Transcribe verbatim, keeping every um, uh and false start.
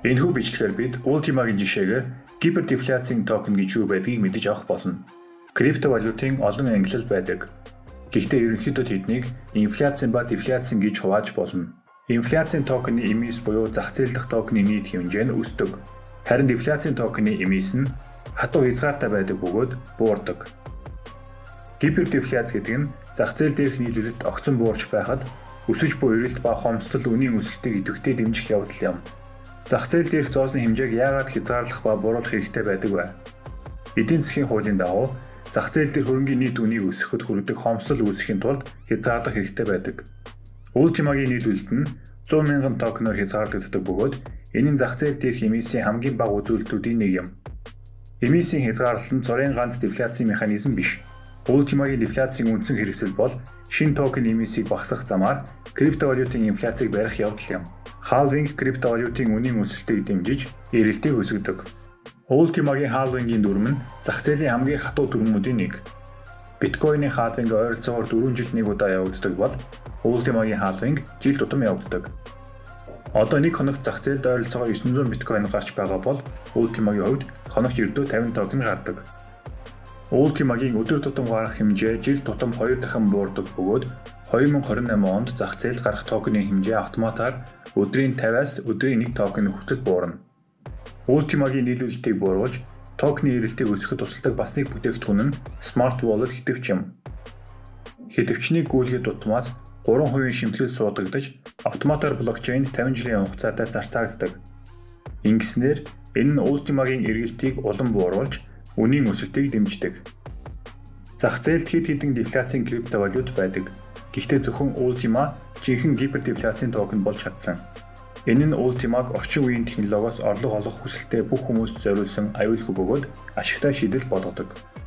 Энэхүү бичлэгээр бид Ultima-гийн жишээгээр гипердефляцийн токен гэж юу байдгийг мэдэж авах болно. Криптовалютын олон ангилал байдаг. Гэхдээ ерөнхийдөө тэднийг инфляцийн ба дефляцийн гэж хувааж болно. Инфляцийн токены эмис буюу зах зээл дэх токены нийт хэмжээ нь өсдөг. Харин дефляцийн токены эмис нь хатуу хязгаартай байдаг бөгөөд буурдаг. Гипердефляц гэдэг нь зах зээл дээрх нийлүүлэлт огцон буурч байхад өсөж буй эрэлт ба хомсдол үнийн өсөлтийг идэвхтэй дэмжих явдал юм. Зах зээл дээрх зоосны хэмжээг яагаад хязгаарлах ба бууруулах хэрэгтэй байдаг вэ? Эдийн засгийн хуулийн дагуу зах зээл дээр хөрөнгийн нийт үнийг өсгөхөд хүргэдэг хомсдол үүсгэхийн тулд хязгаарлах хэрэгтэй байдаг. Ultima-гийн нийлүүлэлт нь зуун мянган токеноор хязгаарлагддаг бөгөөд энэ нь зах зээл дээрх эмисийн хамгийн бага үзүүлэлтүүдийн нэг юм. Эмисийн хязгаарлалт нь цорын ганц дефляцийн механизм биш. Ultima-гийн дефляцийн үндсэн хэрэгсэл бол шинэ токен эмисийг багасгах замаар криптовалютын инфляцийг барих явдал юм. Халвинг криптовалютын үнийн өсөлтийг дэмжиж эрэлтийг өсгөдөг. Ultima-гийн халвингийн дүрм нь зах зээлийн хамгийн хатуу дүрмүүдийн нэг. Биткойны халвинг ойролцоогоор дөрвөн жилд нэг удаа явагддаг бол Ultima-гийн халвинг жил тутам явагддаг. Одоо нэг хоногт зах зээлд ойролцоогоор девять зуун биткойн гарч байгаа бол Ultima-гийн хувьд хоногт ердөө тавин токен гардаг. Ultima-гийн өдөр тутам гарах хэмжээ жил тутам хоёр дахин буурдаг бөгөөд две тысячи двадцать восемь онд зах зээлд гарах токены хэмжээ автоматар өдрийн тавиас өдрийн нэг токен хүртэл буурна. Ultima-гийн нийлүүлэлтийг бууруулж токены эрэлтийг өсгөхөд тусалдаг бас нэг бүтээгдэхүүн нь Smart Wallet хэдвч юм. Хэдвчнийг гүйлгээд дутмаас три хувийн шимтгэл суудагдаж автоматар блокчейнд тавин жилийн хугацаатай зарцаагддаг. Ингэснээр энэ нь Ultima-гийн эргэлтийг улам бууруулж үнийн өсөлтийг дэмждэг. Зах зээлд хэд хэдэн дефляцийн криптовалют байдаг. Гэхдээ зөвхөн Ultima жинхэнэ гипердефляцийн токен болж чадсан. Энэ нь Ultima-г орчин үеийн технологиос орлого олох хүсэлтэй бүх хүмүүст зориулсан аюулгүй бөгөөд ашигтай шийдэл болгодог.